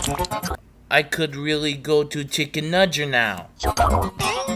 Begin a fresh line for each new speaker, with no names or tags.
I could really go to Chicken Nudger now.